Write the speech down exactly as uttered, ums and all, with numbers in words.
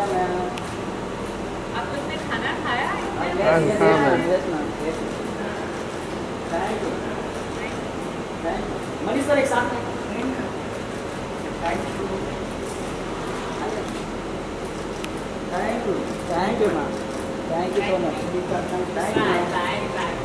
आप लोग ने खाना खाया है? Yes, yes, हाँ, ma'am. ma'am. Yes, ma'am. Yes, ma'am. Thank you. Thank you. Manish sir एक साथ में. Thank you. Thank you. Thank you, ma'am. Thank you so much. Thank you. Bye, bye, bye.